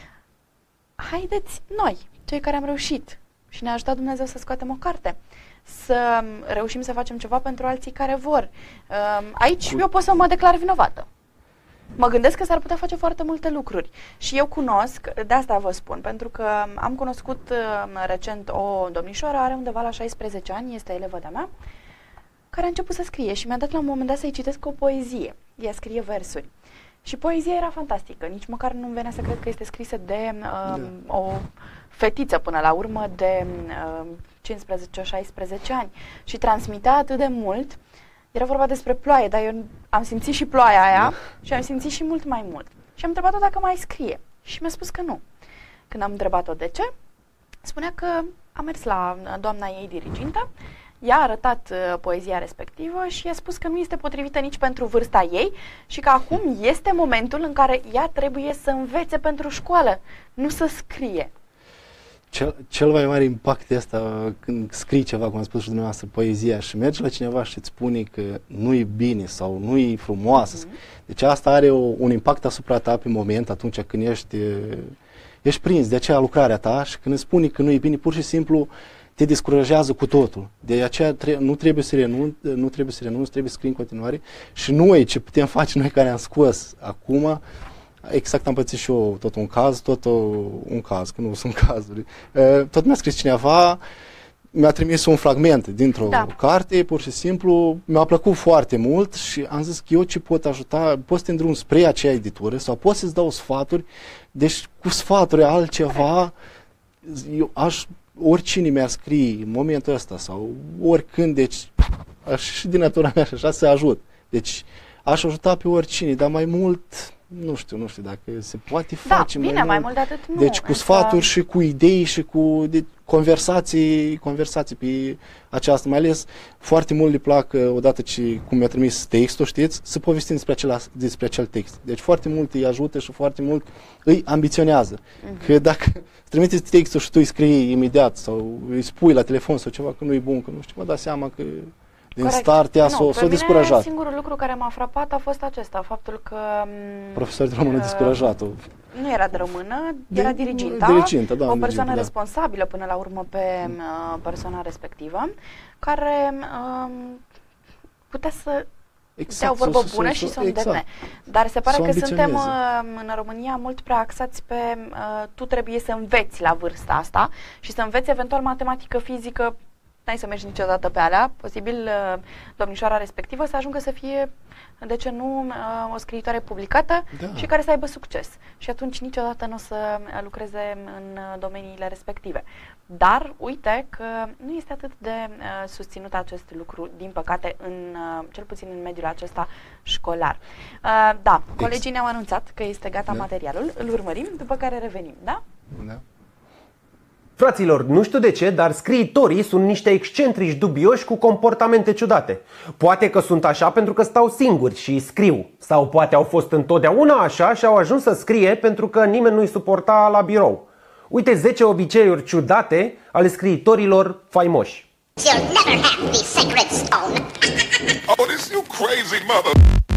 Haideți noi, cei care am reușit și ne-a ajutat Dumnezeu să scoatem o carte, să um, reușim să facem ceva pentru alții care vor. Um, aici Cu- eu pot să mă declar vinovată. Mă gândesc că s-ar putea face foarte multe lucruri. Și eu cunosc, de asta vă spun, pentru că am cunoscut uh, recent o domnișoară, are undeva la șaisprezece ani, este elevă de-a mea, care a început să scrie și mi-a dat la un moment dat să-i citesc o poezie. Ea scrie versuri. Și poezia era fantastică, nici măcar nu-mi venea să cred că este scrisă de uh, Da. o fetiță până la urmă de uh, cincisprezece șaisprezece ani și transmitea atât de mult. Era vorba despre ploaie, dar eu am simțit și ploaia aia Da. și am simțit și mult mai mult. Și am întrebat-o dacă mai scrie și mi-a spus că nu. Când am întrebat-o de ce, spunea că a mers la doamna ei dirigintă, i-a arătat uh, poezia respectivă și i-a spus că nu este potrivită nici pentru vârsta ei și că acum este momentul în care ea trebuie să învețe pentru școală, nu să scrie. Cel, cel mai mare impact e asta când scrii ceva, cum am spus și dumneavoastră, poezia și mergi la cineva și îți spune că nu e bine sau nu e frumoasă. Mm-hmm. Deci asta are o, un impact asupra ta pe moment atunci când ești, ești prins de aceea lucrarea ta și când îți spune că nu e bine, pur și simplu te descurajează cu totul. De aceea tre- nu trebuie să renunți, nu trebuie să renunți, trebuie să scrii în continuare și noi, ce putem face noi care am scos acum, exact am pățit și eu tot un caz, tot o, un caz, că nu sunt cazuri. Uh, tot mi-a scris cineva, mi-a trimis un fragment dintr-o Da. carte, pur și simplu, mi-a plăcut foarte mult și am zis că eu ce pot ajuta, pot să te îndrum spre acea editură sau pot să-ți dau sfaturi, deci cu sfaturi altceva, eu aș, oricine mi-ar scrie în momentul ăsta sau oricând, deci aș și din natura mea și așa să ajut. Deci aș ajuta pe oricine, dar mai mult, nu știu, nu știu dacă se poate Da, face bine, mai, mai mult. mult de atât nu. Deci cu însă- sfaturi și cu idei și cu de, conversații, conversații pe aceasta, mai ales foarte mult le plac uh, odată ce, cum mi-a trimis textul, știți, să povestim despre, acela, despre acel text. Deci foarte mult îi ajută și foarte mult îi ambiționează. Mhm. Că dacă trimiteți textul și tu îi scrii imediat sau îi spui la telefon sau ceva că nu e bun, că nu știu, mă dau seama că din Corect. start ea Nu, s-o, pe s-o mine descurajat. Singurul lucru care m-a frapat a fost acesta, faptul că m, Profesorul de română uh, descurajat-o. nu era de română, De- era diriginta, diriginta, da, o persoană diriginta, da. responsabilă până la urmă pe uh, persoana respectivă, care um, putea să dea o vorbă bună și să o îndemne. Dar se pare Să o că suntem ambiționeze. uh, în România mult prea axați pe uh, tu trebuie să înveți la vârsta asta și să înveți eventual matematică, fizică, n-ai să mergi niciodată pe alea, posibil uh, domnișoara respectivă să ajungă să fie, de ce nu, uh, o scriitoare publicată Da. și care să aibă succes. Și atunci niciodată nu o să lucreze în uh, domeniile respective. Dar uite că nu este atât de uh, susținut acest lucru, din păcate, în, uh, cel puțin în mediul acesta școlar. Uh, da, colegii ne-au anunțat că este gata Da. materialul, îl urmărim, după care revenim, da? Da. Fraților, nu știu de ce, dar scriitorii sunt niște excentrici dubioși cu comportamente ciudate. Poate că sunt așa pentru că stau singuri și scriu. Sau poate au fost întotdeauna așa și au ajuns să scrie pentru că nimeni nu-i suporta la birou. Uite zece obiceiuri ciudate ale scriitorilor faimoși. You'll never have the sacred stone. Oh, this you crazy mother.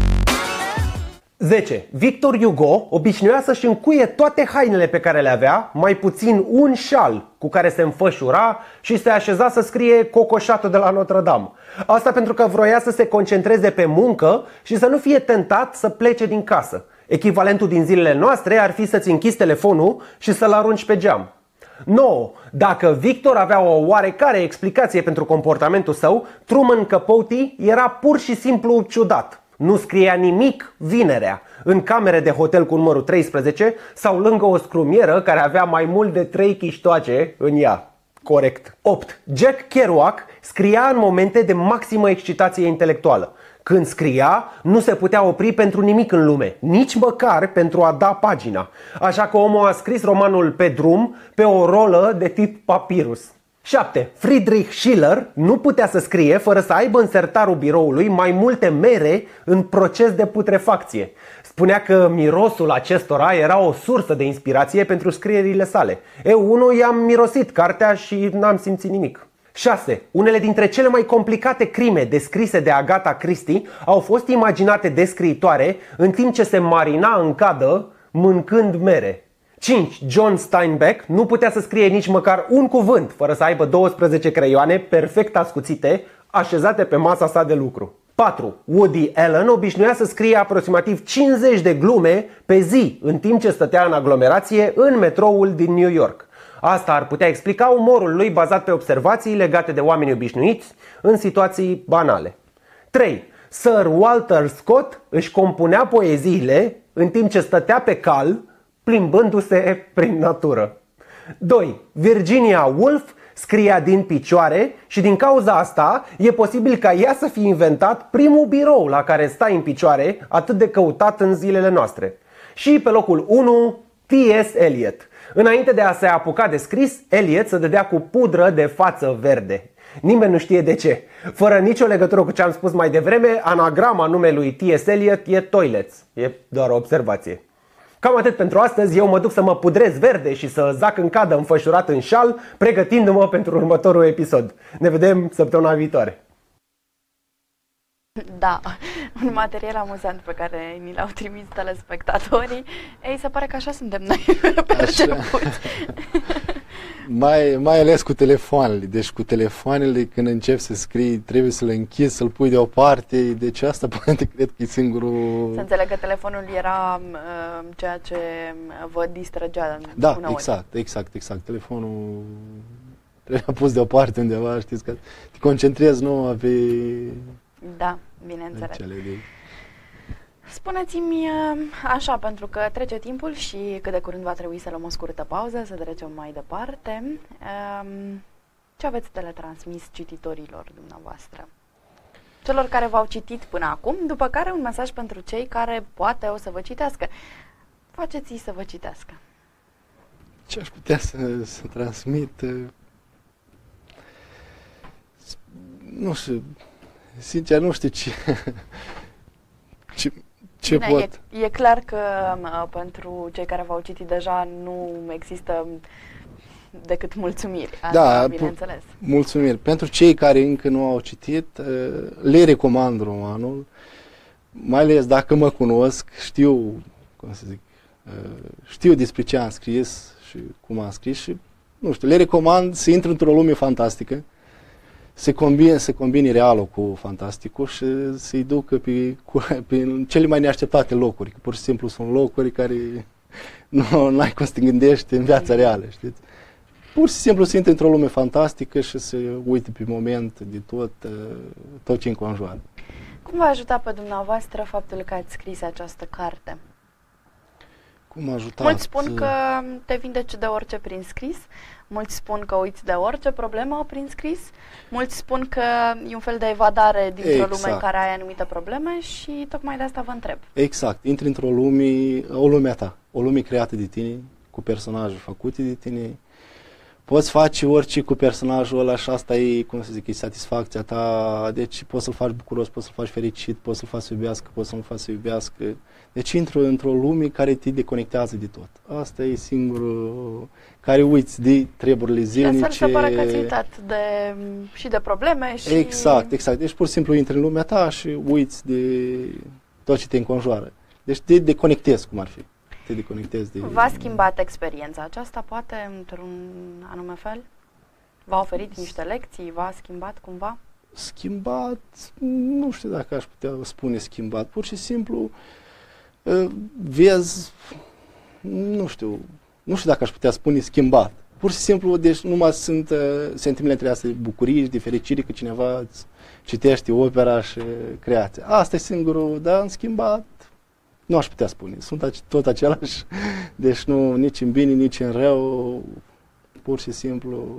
zece. Victor Hugo obișnuia să-și încuie toate hainele pe care le avea, mai puțin un șal cu care se înfășura și se așeza să scrie Cocoșatul de la Notre-Dame. Asta pentru că vroia să se concentreze pe muncă și să nu fie tentat să plece din casă. Echivalentul din zilele noastre ar fi să-ți închizi telefonul și să-l arunci pe geam. nouă. Dacă Victor avea o oarecare explicație pentru comportamentul său, Truman Capote era pur și simplu ciudat. Nu scria nimic vinerea, în camere de hotel cu numărul treisprezece sau lângă o scrumieră care avea mai mult de trei chiștoace în ea. Corect. opt. Jack Kerouac scria în momente de maximă excitație intelectuală. Când scria, nu se putea opri pentru nimic în lume, nici măcar pentru a da pagina. Așa că omul a scris romanul pe drum, pe o rolă de tip papirus. șapte. Friedrich Schiller nu putea să scrie fără să aibă în sertarul biroului mai multe mere în proces de putrefacție. Spunea că mirosul acestora era o sursă de inspirație pentru scrierile sale. Eu unul i-am mirosit cartea și n-am simțit nimic. șase. Unele dintre cele mai complicate crime descrise de Agatha Christie au fost imaginate de scriitoare în timp ce se marina în cadă mâncând mere. cinci. John Steinbeck nu putea să scrie nici măcar un cuvânt fără să aibă douăsprezece creioane perfect ascuțite, așezate pe masa sa de lucru. patru. Woody Allen obișnuia să scrie aproximativ cincizeci de glume pe zi în timp ce stătea în aglomerație în metroul din New York. Asta ar putea explica umorul lui bazat pe observații legate de oameni obișnuiți în situații banale. trei. Sir Walter Scott își compunea poeziile în timp ce stătea pe cal, plimbându-se prin natură. doi. Virginia Woolf scria din picioare și din cauza asta e posibil ca ea să fie inventat primul birou la care stai în picioare, atât de căutat în zilele noastre. Și pe locul unu, T S. Eliot. Înainte de a se apuca de scris, Eliot se dădea cu pudră de față verde. Nimeni nu știe de ce. Fără nicio legătură cu ce am spus mai devreme, anagrama numelui T S. Eliot e Toilets. E doar o observație. Cam atât pentru astăzi, eu mă duc să mă pudrez verde și să zac în cadă înfășurat în șal, pregătindu-mă pentru următorul episod. Ne vedem săptămâna viitoare. Da, un material amuzant pe care ni l-au trimis telespectatorii. Ei, se pare că așa suntem noi pe început. Mai, mai ales cu telefoanele. Deci cu telefoanele, când începi să scrii, trebuie să le închizi, să-l pui deoparte. Deci asta poate cred că e singurul... Să înțeleg că telefonul era uh, ceea ce vă distrăgea. Da, uneori. exact, exact, exact. Telefonul trebuie pus deoparte undeva, știți, că te concentrezi numai pe... Da, bineînțeles. Cele de... Spuneți-mi așa, pentru că trece timpul și cât de curând va trebui să luăm o scurtă pauză, să trecem mai departe. Um, ce aveți de le transmis cititorilor dumneavoastră? Celor care v-au citit până acum, după care un mesaj pentru cei care poate o să vă citească. Faceți-i să vă citească. Ce aș putea să, să transmit? Nu știu... Sincer, nu știu ce, ce, ce Bine, pot. E, e clar că uh, pentru cei care v-au citit deja nu există decât mulțumiri. Asta, Da, bineînțeles. Mulțumiri. Pentru cei care încă nu au citit, uh, le recomand romanul, mai ales dacă mă cunosc, știu, cum să zic, uh, știu despre ce am scris și cum am scris și, nu știu, le recomand să intre într-o lume fantastică. Se combine, se combine realul cu fantasticul și să-i ducă pe, cu, pe cele mai neașteptate locuri. Că pur și simplu sunt locuri care nu ai cum să te gândești în viața reală, știți? Pur și simplu să intre într-o lume fantastică și să uite pe moment de tot, tot ce înconjoară. Cum v-a ajutat pe dumneavoastră faptul că ați scris această carte? Cum a ajutat? Mulți spun că te vindeci de orice prin scris, mulți spun că uiți de orice problemă prin scris, mulți spun că e un fel de evadare dintr-o Exact. lume în care ai anumite probleme și tocmai de asta vă întreb. Exact. Intri într-o lume, o lume a ta, o lume creată de tine, cu personaje făcute de tine, poți face orice cu personajul ăla și asta e, cum să zic, e satisfacția ta, deci poți să-l faci bucuros, poți să-l faci fericit, poți să-l faci să iubească, poți să-l faci să iubească. Deci intru într-o lume care te deconectează de tot. Asta e singurul, care uiți de treburile zilnice. Și astfel se pare că ați uitat de, și de probleme și... Exact, exact. Deci pur și simplu intri în lumea ta și uiți de tot ce te înconjoară. Deci te deconectezi, cum ar fi. Te deconectezi de... V-a schimbat experiența aceasta, poate, într-un anume fel? V-a oferit niște lecții? V-a schimbat cumva? Schimbat, nu știu dacă aș putea spune schimbat. Pur și simplu uh, vezi, nu știu, nu știu dacă aș putea spune schimbat. Pur și simplu, deci numai sunt uh, sentimentele astea de bucurie și de fericire că cineva îți citește opera și creația. Asta e singurul, dar în schimbat nu aș putea spune. Sunt tot același, deci nu nici în bine, nici în rău, pur și simplu...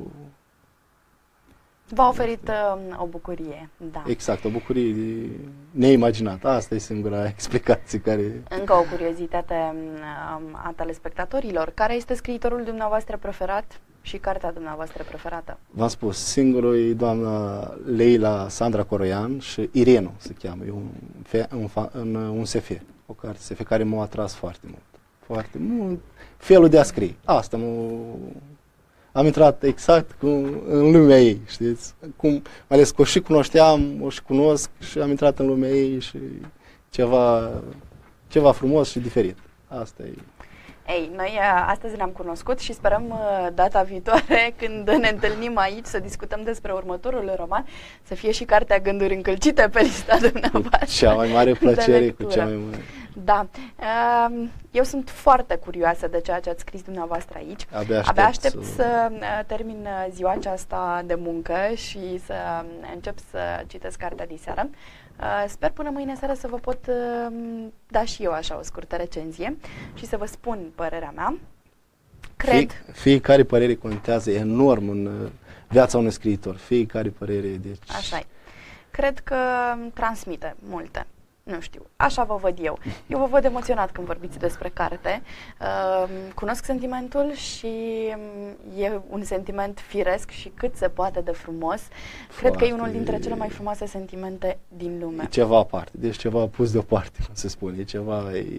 V-a oferit uh, o bucurie, da. Exact, o bucurie neimaginată. Asta e singura explicație care... Încă o curiozitate uh, a telespectatorilor. Care este scriitorul dumneavoastră preferat și cartea dumneavoastră preferată? V-am spus, singurul e doamna Leila Sandra Coroian și Irenu se cheamă. E un, fe, un, fa, un, un S F, o carte S F care m-a atras foarte mult. Foarte mult. Felul de a scrie. Asta mă... Am intrat exact cu, în lumea ei, știți? Cum, mai ales că o și cunoșteam, o și cunosc și am intrat în lumea ei și ceva, ceva frumos și diferit. Asta e. Ei, noi uh, astăzi ne-am cunoscut și sperăm uh, data viitoare când ne întâlnim aici să discutăm despre următorul roman, să fie și cartea Gânduri încălcite pe lista dumneavoastră. Cu cea mai mare plăcere, cu cea mai mare. Da. Uh, eu sunt foarte curioasă de ceea ce ați scris dumneavoastră aici. Abia aștept, Abia aștept să... să uh, termin ziua aceasta de muncă și să uh, încep să citesc cartea de seară. Uh, sper până mâine seară să vă pot uh, da și eu așa o scurtă recenzie și să vă spun părerea mea. Cred... Fie, fiecare părere contează enorm în uh, viața unui scriitor. Fiecare părere, deci... Așa-i. Cred că transmite multe. Nu știu, așa vă văd eu. Eu vă văd emoționat când vorbiți despre carte. Uh, cunosc sentimentul și e un sentiment firesc și cât se poate de frumos. Foarte... Cred că e unul dintre cele mai frumoase sentimente din lume. E ceva aparte, deci ceva pus deoparte, cum se spune. E ceva... E...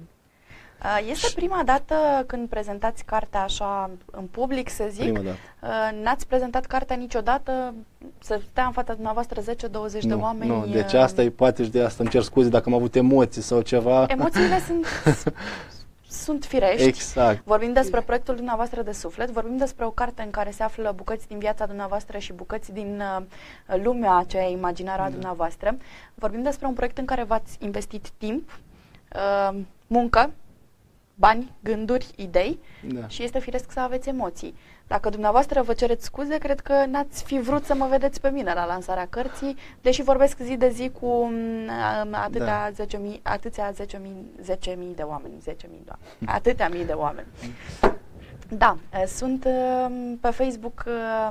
Este prima dată când prezentați cartea așa în public, să zic? Prima dată. N-ați prezentat cartea niciodată? Să stea în fața dumneavoastră zece douăzeci de oameni? Nu, deci asta e, poate și de asta îmi cer scuze dacă am avut emoții sau ceva. Emoțiile sunt, sunt firești. Exact. Vorbim despre proiectul dumneavoastră de suflet, vorbim despre o carte în care se află bucăți din viața dumneavoastră și bucăți din uh, lumea aceea imaginară a dumneavoastră. Vorbim despre un proiect în care v-ați investit timp, uh, muncă, bani, gânduri, idei, da. Și este firesc să aveți emoții. Dacă dumneavoastră vă cereți scuze, cred că n-ați fi vrut să mă vedeți pe mine la lansarea cărții, deși vorbesc zi de zi cu um, atâtea da. zece mii, atâția zece mii, zece mii de oameni, zece mii de oameni, atâtea mii de oameni. Da, sunt pe Facebook,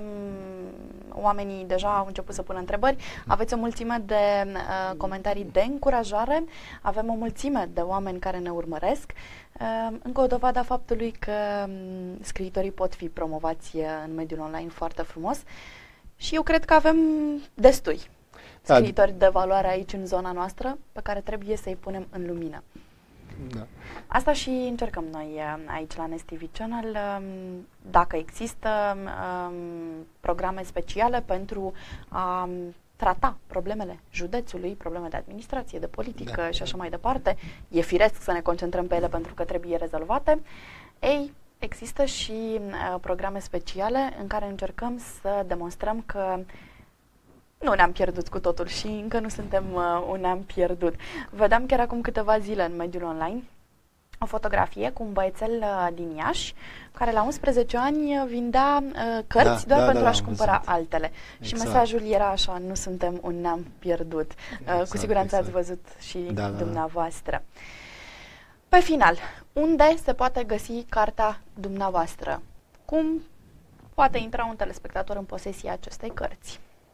oamenii deja au început să pună întrebări, aveți o mulțime de comentarii de încurajare, avem o mulțime de oameni care ne urmăresc, încă o dovadă a faptului că scriitorii pot fi promovați în mediul online foarte frumos și eu cred că avem destui scriitori de valoare aici în zona noastră pe care trebuie să-i punem în lumină. Da. Asta și încercăm noi aici la Nest T V Channel, dacă există um, programe speciale pentru a trata problemele județului, probleme de administrație, de politică da, și așa da. mai departe. E firesc să ne concentrăm pe ele pentru că trebuie rezolvate. Ei, există și uh, programe speciale în care încercăm să demonstrăm că nu ne-am pierdut cu totul și încă nu suntem uh, un ne-am pierdut. Vedeam chiar acum câteva zile în mediul online o fotografie cu un băiețel uh, din Iași care la unsprezece ani vindea uh, cărți da, doar da, pentru da, a-și cumpăra văzut. altele. Exact. Și mesajul era așa, nu suntem un ne-am pierdut. Uh, exact, cu siguranță exact. ați văzut și da, dumneavoastră. Da. Pe final, unde se poate găsi cartea dumneavoastră? Cum poate intra un telespectator în posesia acestei cărți?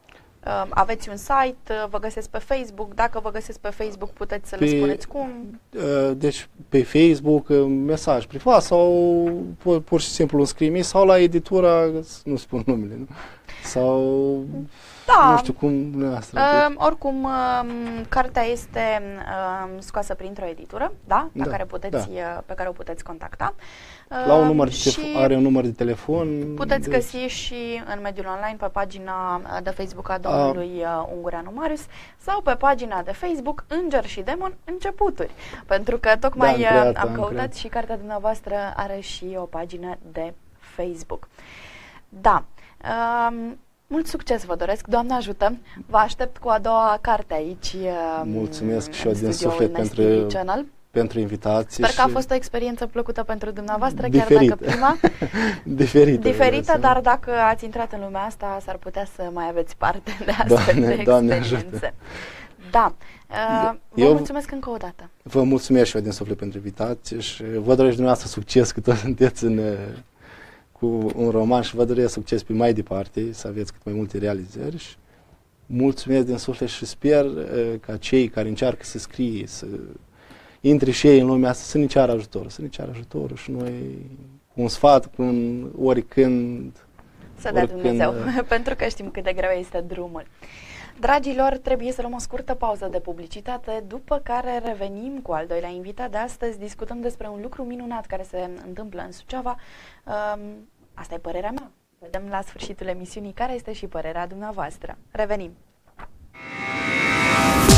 Uh, aveți un site, uh, vă găsesc pe Facebook. Dacă vă găsesc pe Facebook, puteți să Pe- le spuneți cum. Uh, Deci pe Facebook, uh, mesaj privat sau pu- pur și simplu un scris sau la editura, nu spun numele, nu? Sau Da. nu știu cum dumneavoastră. Uh, oricum, uh, cartea este uh, scoasă printr-o editură, da? La Da, care puteți, da. uh, pe care o puteți contacta. Uh, La un număr de și telefon, are un număr de telefon. puteți deci- găsi și în mediul online pe pagina uh, de Facebook a domnului uh, Ungureanu Marius sau pe pagina de Facebook Înger și Demon Începuturi. Pentru că tocmai Da, am uh, creat, am am căutat creat. și cartea dumneavoastră are și o pagină de Facebook. Da. Uh, Mult succes vă doresc, Doamne ajută! Vă aștept cu a doua carte aici. uh, Mulțumesc și în eu din studioul suflet Nest pentru- T V Channel. pentru invitație. Sper că a și fost o experiență plăcută pentru dumneavoastră, Diferită. chiar dacă prima diferită. diferită, vreau să- dar dacă ați intrat în lumea asta, s-ar putea să mai aveți parte de astfel Doamne- de Doamne experiențe. ajută. Da. Uh, vă Eu- mulțumesc încă o dată. Vă mulțumesc și eu din suflet pentru invitație și vă doresc dumneavoastră succes că tot sunteți în, uh, cu un roman și vă doresc succes pe mai departe, să aveți cât mai multe realizări și mulțumesc din suflet și sper uh, ca cei care încearcă să scrie, să intre și ei în lumea asta, să ne ceară ajutor, să ne ceară ajutorul și noi cu un sfat, cu un oricând. Să dea oricând, Dumnezeu, uh, pentru că știm cât de greu este drumul. Dragilor, trebuie să luăm o scurtă pauză de publicitate, după care revenim cu al doilea invitat de astăzi. Discutăm despre un lucru minunat care se întâmplă în Suceava. Um, asta e părerea mea. Vedem la sfârșitul emisiunii care este și părerea dumneavoastră. Revenim!